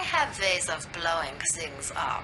have ways of blowing things up.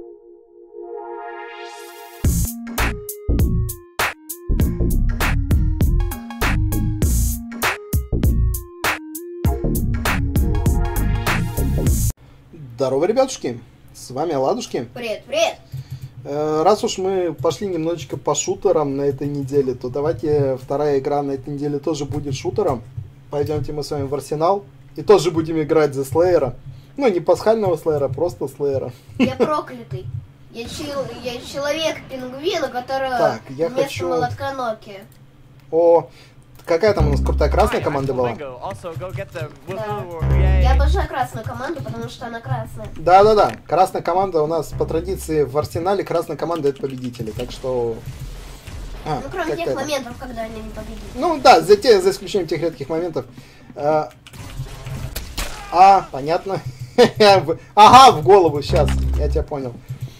Здорово, ребятушки! С вами Ладушки. Привет, привет! Раз уж мы пошли немножечко по шутерам на этой неделе, то давайте вторая игра на этой неделе тоже будет шутером. Пойдемте мы с вами в Арсенал и тоже будем играть за Слеера. Ну, не пасхального Слеера, просто Слеера. Я проклятый. Я человек-пингвин, у которого Так, я вместо хочу... молотка Nokia. О, какая там у нас крутая красная команда была? Да. Я обожаю красную команду, потому что она красная. Да-да-да, красная команда у нас по традиции в Арсенале, красная команда это победители, так что... Ну, кроме тех моментов, когда они не победили. Ну да, за исключением тех редких моментов. Понятно. Ага, в голову, сейчас, я тебя понял.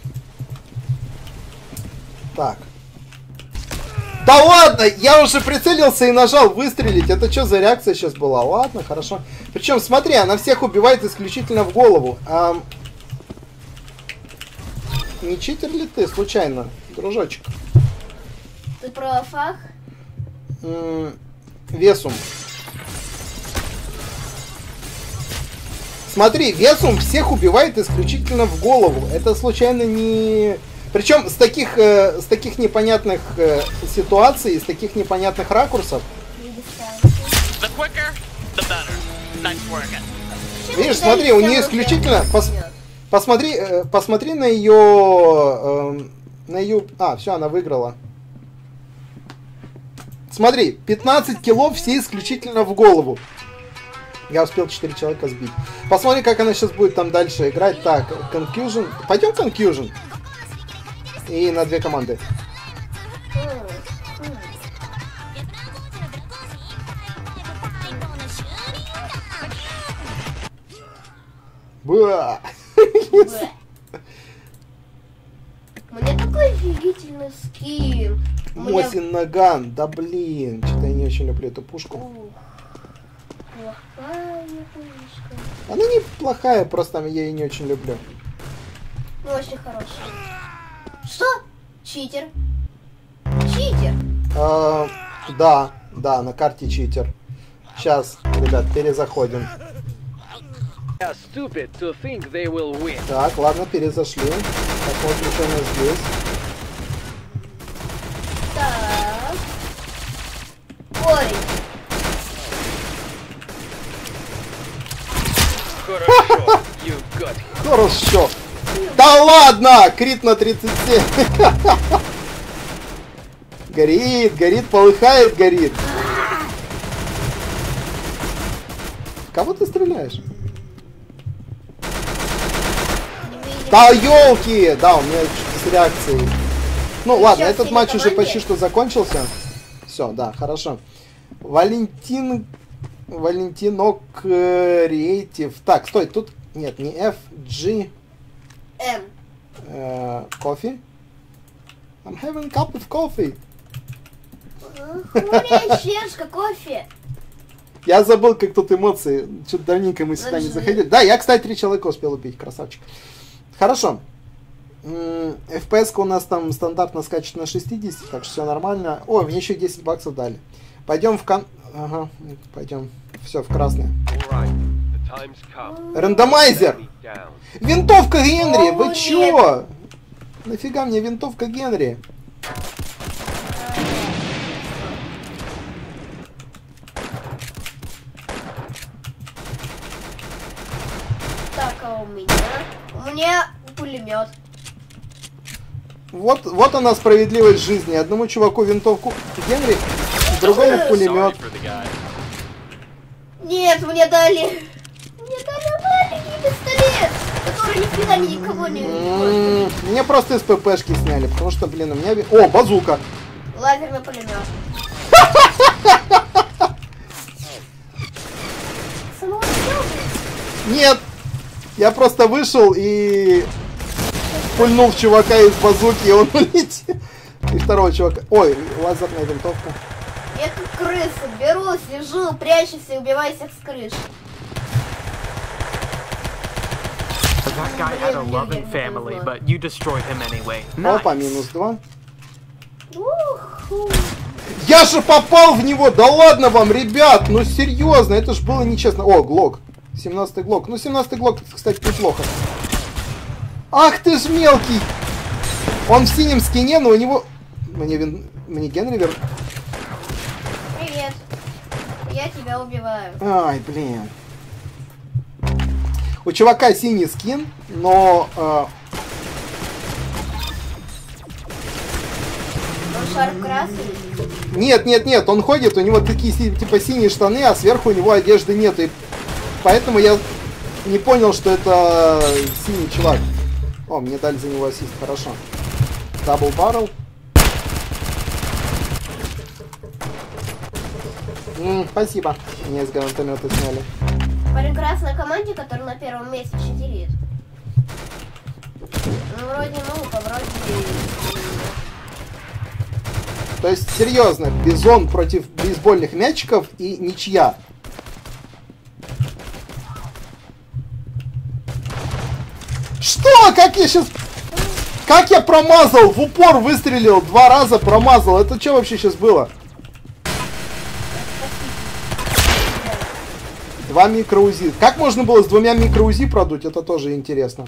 Так. Да ладно, я уже прицелился и нажал выстрелить. Это что за реакция сейчас была? Ладно, хорошо. Причем, смотри, она всех убивает исключительно в голову. Не читер ли ты, случайно, дружочек? Ты про фах? Весум. Смотри, Весум всех убивает исключительно в голову. Это случайно не... Причем с таких непонятных ситуаций, с таких непонятных ракурсов. Видишь, смотри, у нее исключительно... Посмотри на ее... все, она выиграла. Смотри, 15 киллов все исключительно в голову. Я успел 4 человека сбить. Посмотри, как она сейчас будет там дальше играть. Так, Confusion. Пойдем Confusion. И на 2 команды. Ба! Мне такой офигительный скин. Мосин Наган. Да блин, что-то я не очень люблю эту пушку. Плохая пушка. Она неплохая, просто я ее не очень люблю. Ну, очень хорошая. Что? Читер? Читер? Да, на карте читер. Сейчас, ребят, перезаходим. Так, ладно, перезашли. Посмотрим, что у нас здесь. Так. Ой. Хорошо. Да ладно! Крит на 37. Горит, полыхает, горит. Кого ты стреляешь? Да елки! Да, у меня что-то с реакцией. Ну ладно, этот матч уже почти что закончился. Все, да, хорошо. Валентинок Креатив. Так, стой, тут... Нет, не F, G... М. Coffee? I'm having a cup of coffee. Чешка, кофе. Я забыл, как тут эмоции. Что-то давненько мы сюда не заходили. Да, я, кстати, 3 человека успел убить. Красавчик. Хорошо. FPS у нас там стандартно скачет на 60, так что все нормально. О, мне еще 10 баксов дали. Пойдем в Ага, пойдем. Все, в красное. Рандомайзер! Винтовка Генри! Вы чё? Нафига мне винтовка Генри? Так, а у меня пулемет. Вот она справедливость жизни. Одному чуваку винтовку Генри, другому пулемет. Нет, мне дали маленький пистолет, который никогда никого не... Мне просто из ППшки сняли, потому что, блин, у меня... О, базука! Лазерный пулемет. Нет! Я просто вышел и пульнул в чувака из базуки, и он улетел. И второго чувака... Ой, лазерная винтовка. Я как крыса беру, сижу, прячусь и убиваю всех с крыши. That guy had a loving family, but you destroyed him anyway. Опа, Nice. минус 2. Уху. Я же попал в него! Да ладно вам, ребят! Ну серьезно, это ж было нечестно. О, глок. 17-й глок. Ну 17-й глок, кстати, неплохо. Ах ты ж мелкий! Он в синем скине, но у него... Мне Генри вер... Привет. Я тебя убиваю. Ай, блин. У чувака синий скин, но... Он шарп красный. Нет, он ходит, у него такие типа синие штаны, а сверху у него одежды нет. И поэтому я не понял, что это синий чувак. О, мне дали за него ассист, хорошо. Дабл баррел. Спасибо. Меня из гранатомета сняли. Парень красной команде, который на первом месте читерит. Ну, вроде наука, вроде... То есть, серьезно, бизон против бейсбольных мячиков и ничья. Что? Как я сейчас... Как я промазал? В упор выстрелил, 2 раза промазал. Это что вообще сейчас было? 2 микроузи. Как можно было с 2 микроузи продуть? Это тоже интересно.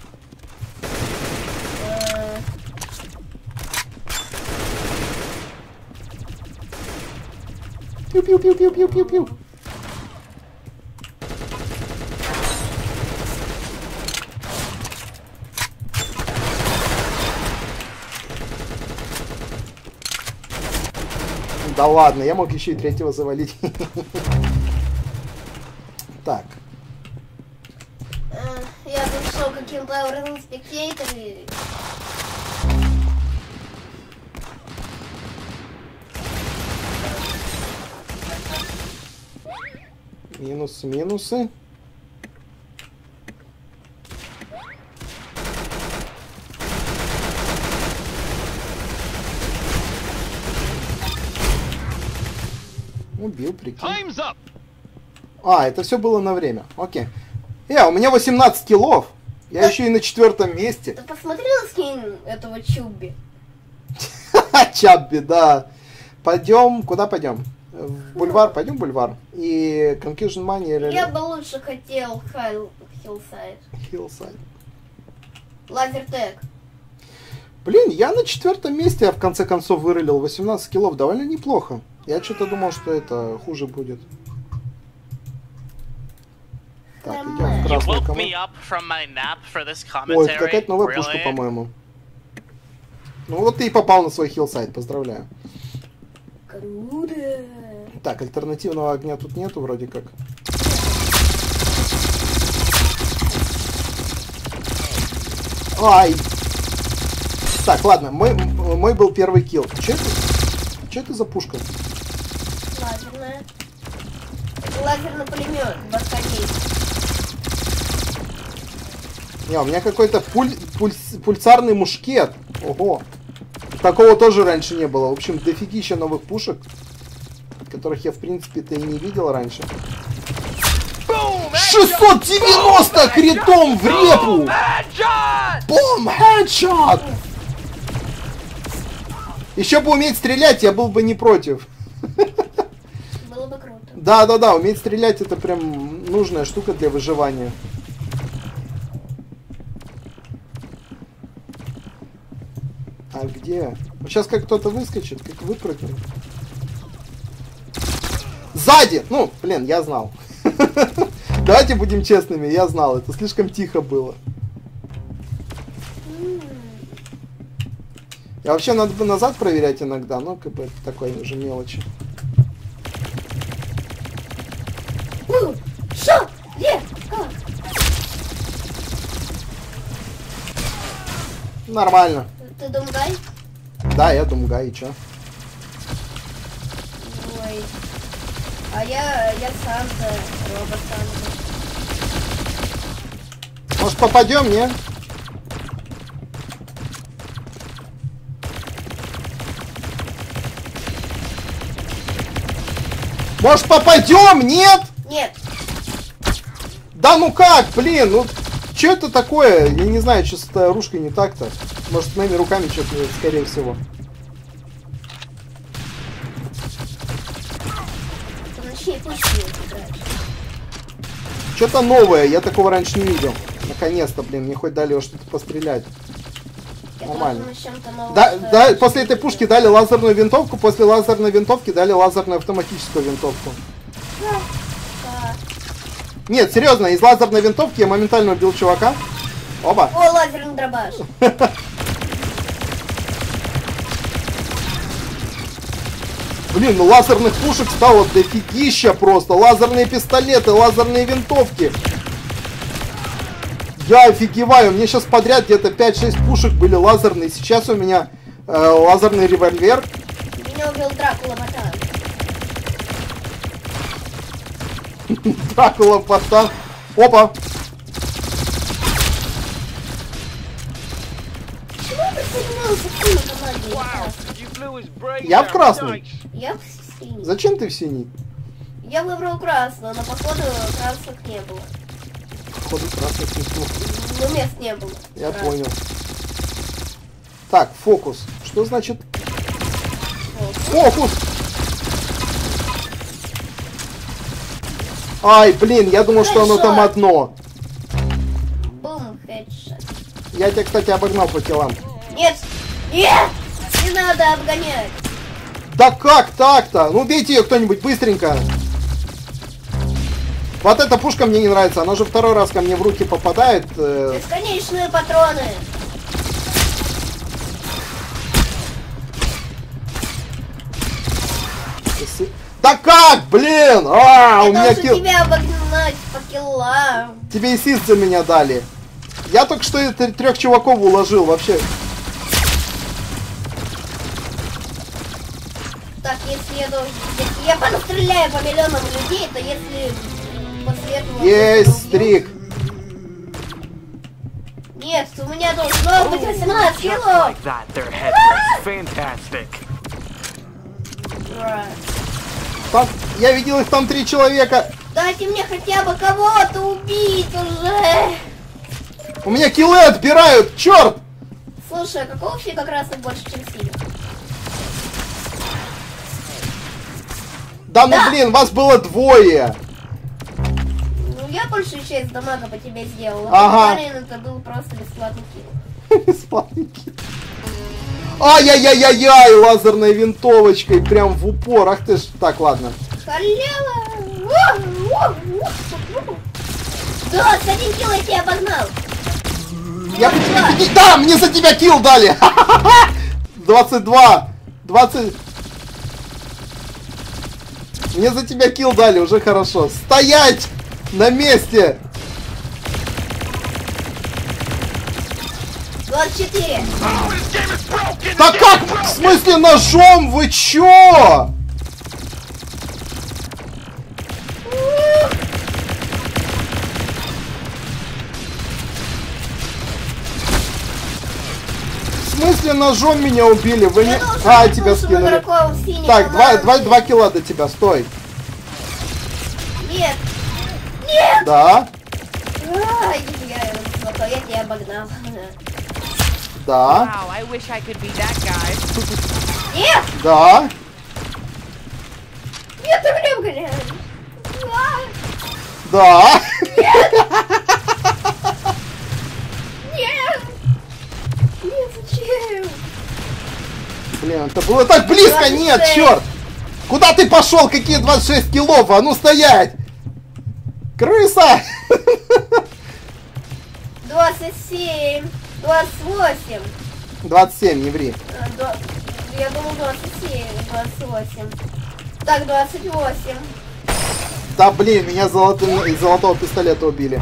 Пиу-пиу-пиу-пиу-пиу-пиу-пиу. Да ладно, я мог еще и 3-го завалить. Так. Я тут шел каким Power Spectator и... Минусы. Убил, прикинь. А, это все было на время. Окей. У меня 18 киллов. Я еще и на 4-м месте. Ты посмотрел скин этого Чубби? Чабби, да. Пойдем. Куда пойдем? В бульвар. Пойдем в бульвар. И Confusion Money. Я бы лучше хотел Hillside. Лазертег. Блин, я на 4-м месте, я в конце концов вырылил 18 киллов. Довольно неплохо. Я что-то думал, что это хуже будет. Так, идем в You красную woke команду. me up from my nap for this Ой, это commentary. какая-то новая пушка, Really? по-моему. Ну вот ты и попал на свой хиллсайд, поздравляю. Круто. Так, альтернативного огня тут нету вроде как. Ай! Так, ладно, мой был первый килл. Что это за пушка? Лазерная. Это лазерный пулемет. Башканей. Не, у меня какой-то пульсарный мушкет. Ого. Такого тоже раньше не было. В общем, дофигища новых пушек, которых я, в принципе-то, и не видел раньше. 690 критом в репу! Бум! Хедшот! Еще бы уметь стрелять, я был бы не против. Было бы круто. Да, уметь стрелять — это прям нужная штука для выживания. А где? Сейчас как кто-то выскочит, как выпрыгнет. Сзади! Ну, блин, я знал. Давайте будем честными, я знал. Это слишком тихо было. А вообще надо бы назад проверять иногда, но как бы такой уже мелочи. Шо? Где? Как? Нормально. Ты Думгай? Да, я Думгай, и чё? Ой. А я Санта, робот Санта. Может попадем, не? Может попадем, нет? Нет. Да ну как, блин, ну что это такое? Я не знаю, что с этой оружкой не так-то. Может, с моими руками что-то, скорее всего. Что-то новое, я такого раньше не видел. Наконец-то, блин, мне хоть дали что-то пострелять. Нормально. Да, после этой пушки дали лазерную винтовку, после лазерной винтовки дали лазерную автоматическую винтовку. Нет, серьезно, из лазерной винтовки я моментально убил чувака. Оба. О, лазерный дробаш. Блин, ну лазерных пушек стало дофигища просто. Лазерные пистолеты, лазерные винтовки. Я офигеваю. Мне сейчас подряд где-то 5-6 пушек были лазерные. Сейчас у меня лазерный револьвер. Меня убил Дракула Ботан. Дракула Ботан. Опа. Почему ты соединился в синей команде? Я в красный. Я в синий. Зачем ты в синий? Я выбрал красную, но походу красных не было. Походу красных не было. Ну, мест не было. Я понял. Так, фокус. Что значит? Фокус! Ай, блин, я думал, что оно там одно. Бум, хедшот. Я тебя, кстати, обогнал по телам. Нет! Нет! Не надо обгонять! Да как так-то? Ну убейте ее кто-нибудь быстренько. Вот эта пушка мне не нравится. Она уже второй раз ко мне в руки попадает. Бесконечные патроны! Да как, блин? А, у меня килл. Тебя обогнать по киллам. Тебе и сисцы меня дали. Я только что 3 чуваков уложил вообще. Так, если я постреляю по миллионам людей, то если после этого... Есть стрик. Нет, у меня должно быть 18 кило. Там, я видел их там 3 человека. Дайте мне хотя бы кого-то убить уже. У меня киллы отбирают, черт! Слушай, а какого фига красных больше, чем синих? Да ну блин, вас было 2. Ну я большую часть дамага по тебе сделала. Ага. Это был просто бесплатный килл. Бесплатный килл. Ай-яй-яй-яй-яй, лазерной винтовочкой, прям в упор. Ах ты ж. Так, ладно. Халява! Да, с 1 килл я тебя обогнал. Да, мне за тебя килл дали. 22. 20. Мне за тебя килл дали, уже хорошо. Стоять на месте. 24. Да как? В смысле ножом? Вы чё? В смысле ножом меня убили? Вы не... А, тебя скинули. Так, 2 килла до тебя, стой. Нет. Нет. Да. Ай, я тебя обогнал. Да. Wow, I wish I could be that guy. Нет. Да. Нет, ты меня обгоняешь. Да. Нет. Нет, зачем? Блин, это было так близко. 26. Нет, черт. Куда ты пошел? Какие 26 киллов? А ну стоять. Крыса. 27. 28. 27, не ври. Я думал 27, 28. Так, 28. Да блин, меня из золотого пистолета убили.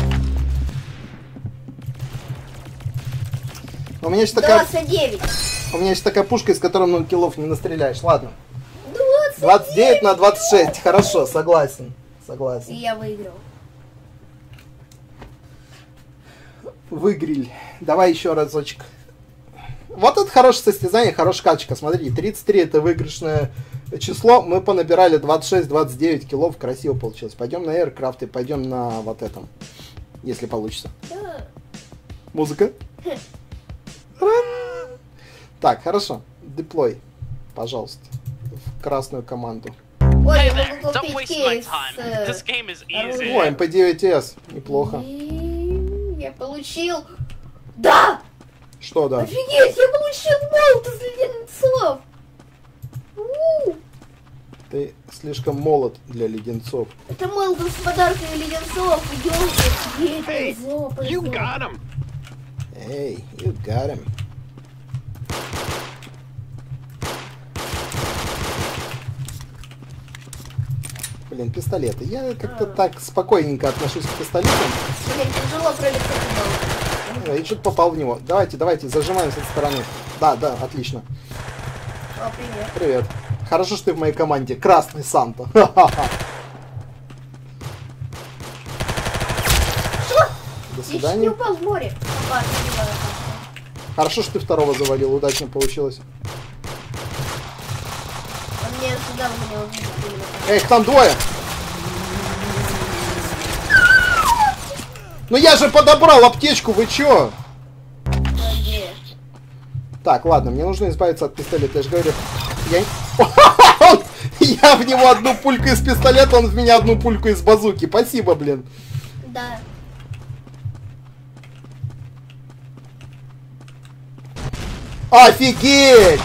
У меня есть такая... 29. У меня есть такая пушка, из которой много киллов не настреляешь. Ладно. 29. 29 на 26. Хорошо, согласен. Согласен. И я выиграл. Выиграли. Давай еще разочек. Вот это хорошее состязание, хорошая качка. Смотри, 33 это выигрышное число. Мы понабирали 26-29 киллов. Красиво получилось. Пойдем на Aircraft и пойдем на вот этом. Если получится. Да. Музыка. Так, хорошо. Деплой, пожалуйста, в красную команду. Ой, Hey я there, могу don't купить waste my кейс. time. This game is easy. О, МП9С. Неплохо. Я получил... Да! Что, да? Офигеть, я получил молот из леденцов! Ты слишком молод для леденцов. Это молот с подарками леденцов. Идёмте, офигеть, You got him. Эй, you got him. Блин, пистолеты. Я как-то так спокойненько отношусь к пистолетам. Блин, тяжело пролететь молот. Я что-то попал в него. Давайте, зажимаем с этой стороны. Да, отлично. О, привет. Привет. Хорошо, что ты в моей команде. Красный Санта. Ха-ха-ха. Что? До Я чуть не свидания. упал в море. Ладно, не надо. Хорошо, что ты второго завалил. Удачно получилось. Он мне сюда у меня увидел именно так. Эх, там двое. Ну я же подобрал аптечку, вы чё? Где? Так, ладно, мне нужно избавиться от пистолета. Я же говорю, я в него одну пульку из пистолета, он в меня одну пульку из базуки. Спасибо, блин. Да. Офигеть!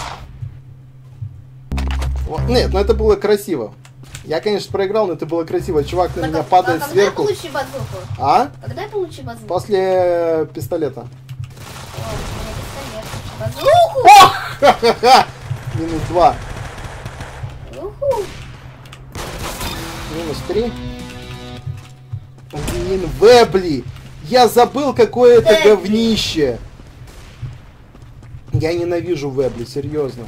Вот, нет, ну это было красиво. Я, конечно, проиграл, но это было красиво. Чувак на меня падает когда я сверху. получу базуку? А? Когда я получу базуку? После пистолета. О, у меня пистолет. Базуку! Ха-ха-ха! Минус 2. Уху! Минус 3. Блин, Вебли! Я забыл, какое это Вебли. говнище. Я ненавижу Вебли, серьезно.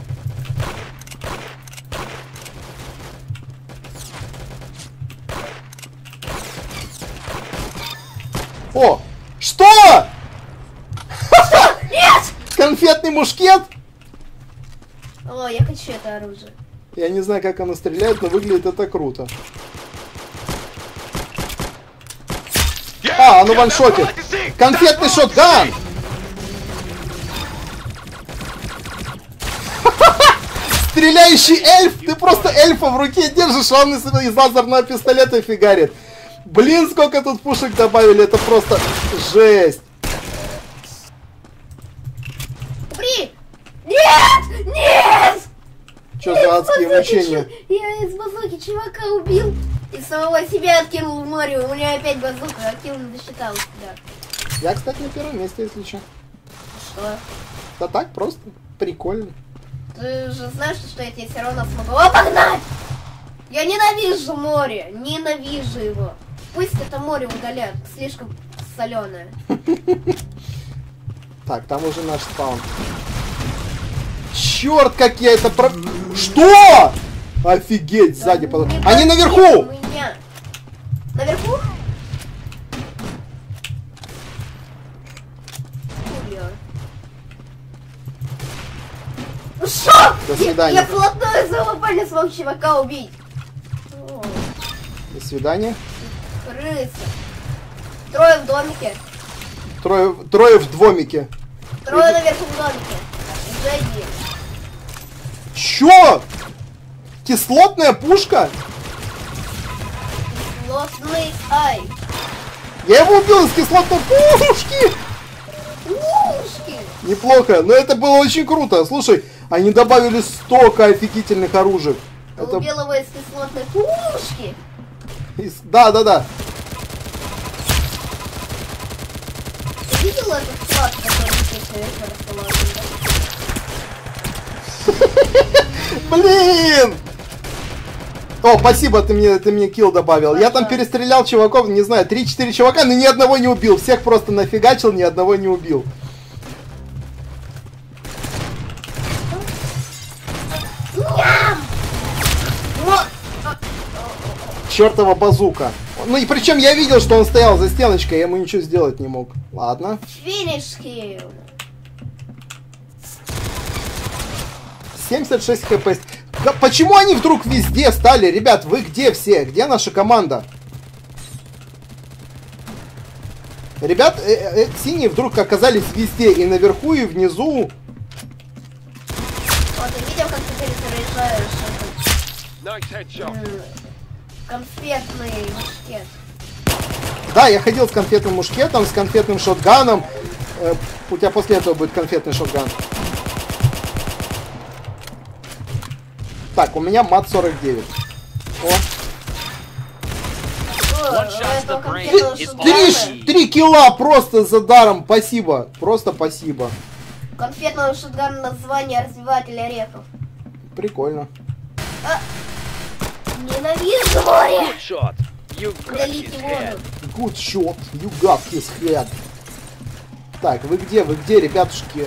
О! Что? Нет! Конфетный мушкет? О, я хочу это оружие. Я не знаю, как оно стреляет, но выглядит это круто. А, оно ваншотит. Конфетный шотган! Стреляющий эльф! Ты просто эльфа в руке держишь, а он из лазерного пистолета фигарит. Блин, сколько тут пушек добавили, это просто жесть. При! Нет! Нет! Что за адские мучения? Я из базуки чувака убил и самого себя откинул в море. У меня опять базука, а килл не досчитал себя. Я, кстати, на первом месте, если что. Что? Да так, просто прикольно. Ты же знаешь, что я тебе все равно смогу обогнать! Я ненавижу море! Ненавижу его! Пусть это море удалят, слишком соленое. Так, там уже наш спаун. Черт, как я это про... Что? Офигеть, сзади. Они наверху! Меня. Наверху? Ну что? До свидания. Я вплотную самопально смог чувака убить. О, До свидания. крыса. Трое в домике. Трое в двомике. Трое наверху в домике. Уже один. Чё? Кислотная пушка? Кислотный ай. Я его убил из кислотной пушки! Ушки. Неплохо, но это было очень круто. Слушай, они добавили столько офигительных оружий. Ты Это... убил его из кислотной пушки. Да. Ты видел этот флаг, который здесь наверху расположен? Блин! О, спасибо, ты мне килл добавил. Я там перестрелял чуваков, не знаю, 3-4 чувака, но ни одного не убил. Всех просто нафигачил, ни одного не убил. Чертова базука. Ну и причем я видел, что он стоял за стеночкой, я ему ничего сделать не мог. Ладно. Финиш хилл. 76 хп. Почему они вдруг везде стали? Ребят, вы где все? Где наша команда? Ребят, синие вдруг оказались везде, и наверху, и внизу. Вот, ты видел, как ты перезаряжаешь конфетный мушкет? Да, я ходил с конфетным мушкетом, с конфетным шотганом. У тебя после этого будет конфетный шотган. Так, у меня мат 49. О. Три килла просто за даром. Спасибо. Просто спасибо. Конфетного шотгана название развиватель орехов. Прикольно. Ненавижу море! Удалите воду. Good shot. You got his head. Так, вы где, ребятушки?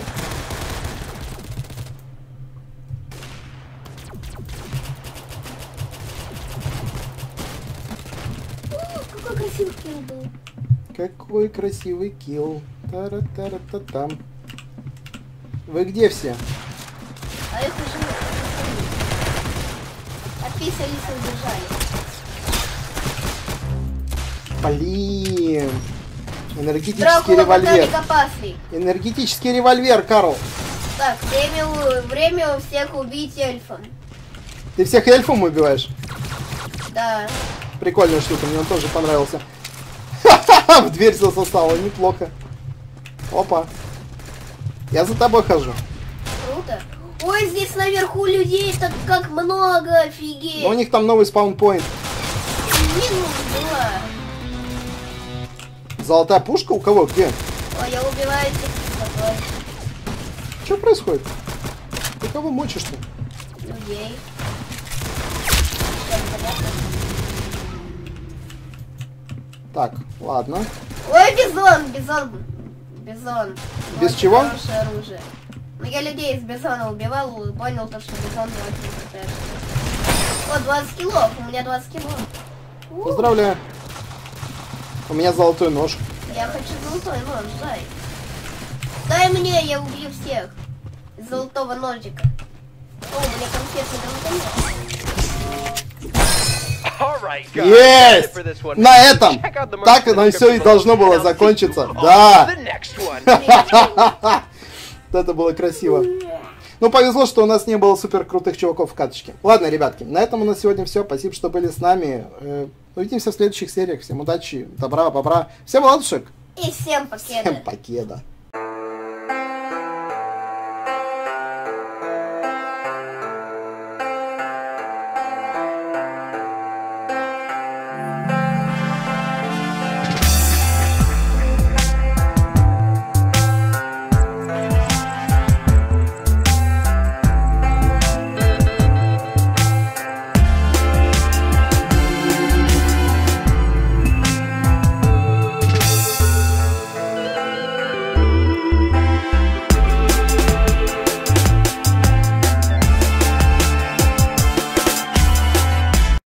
Какой красивый килл был. Какой красивый килл. Тара-тара-та-там. Вы где все? А их уже отписались и убежали. Блин. Энергетический Дракула револьвер. ботаник опасный. Энергетический револьвер, Карл. Так, время у всех убить эльфа. Ты всех эльфом убиваешь? Да. Прикольная штука, мне он тоже понравился. Ха-ха-ха, в дверь засосало, неплохо. Опа. Я за тобой хожу. Круто. Ой, здесь наверху людей так как много, офигеть. Но у них там новый спаунпоинт. Минус 2. Золотая пушка у кого? Где? Ой, я убиваю этих собой. Что происходит? Ты кого мочишь-то? Людей. Так, ладно. Ой, бизон. Без Вот, чего? Хорошее оружие. Ну, я людей из бизона убивал и понял, то, что бизон очень крутая. Вот, 20 киллов. У меня 20 киллов. Поздравляю. У меня золотой нож. Я хочу золотой нож, дай. Дай мне, я убью всех. Из золотого ножика. О, у меня конфетный дракон. Есть! На этом! Так оно все и должно было закончиться. Да! Это было красиво. Ну, повезло, что у нас не было супер крутых чуваков в каточке. Ладно, ребятки, на этом у нас сегодня все. Спасибо, что были с нами. Увидимся в следующих сериях. Всем удачи, добра, бобра. Всем ладушек. И всем покеда. Всем покеда.